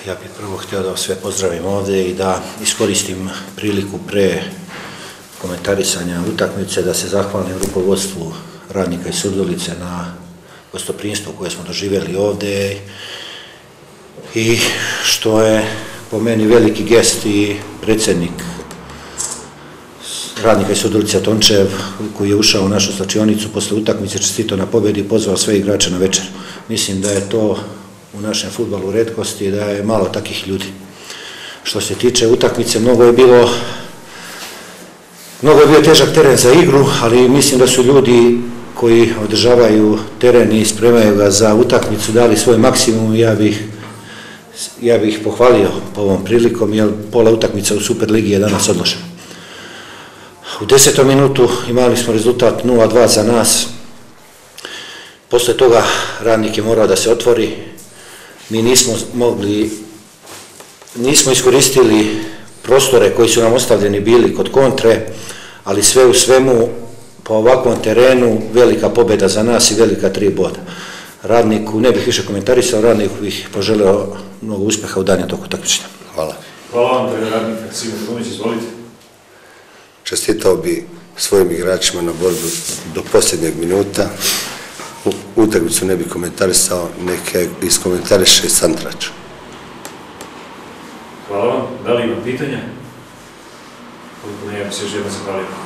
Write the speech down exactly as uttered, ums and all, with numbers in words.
Ja bih prvo htio da vas sve pozdravim ovdje i da iskoristim priliku pre komentarisanja utakmice da se zahvalim rukovodstvu Radnika iz Surdulice na gostoprimstvu koje smo doživjeli ovdje i što je po meni veliki gest i predsjednik Radnika iz Surdulice Tončev, koji je ušao u našu slačionicu posle utakmice, čestitao na pobjedi i pozvao sve igrače na večer. Mislim da je to u našem fudbalu retkost i da je malo takih ljudi. Što se tiče utakmice, mnogo je bilo mnogo je bio težak teren za igru, ali mislim da su ljudi koji održavaju teren i spremaju ga za utakmicu dali svoj maksimum i ja bih ja bih pohvalio ovom prilikom, jer pola utakmica u Superligi je danas odložena. U desetom minutu imali smo rezultat nula dva za nas. Posle toga Radnik je morao da se otvori. Mi nismo mogli, nismo iskoristili prostore koji su nam ostavljeni bili kod kontre, ali sve u svemu po ovakvom terenu velika pobjeda za nas i velika tri boda. Radniku, ne bih više komentarisao, Radniku bih poželeo mnogo uspjeha u danjem toku takmičenja. Hvala. Hvala vam, trener Radnika, Simon Tomić, izvolite. Čestitao bi svojim igračima na borbu do posljednjeg minuta. Utakmicu ne bi komentarisao, neke iskomentariše Santrač. Hvala vam. Da li ima pitanja? Koliko ne, ja bi se još jedno zahvalio.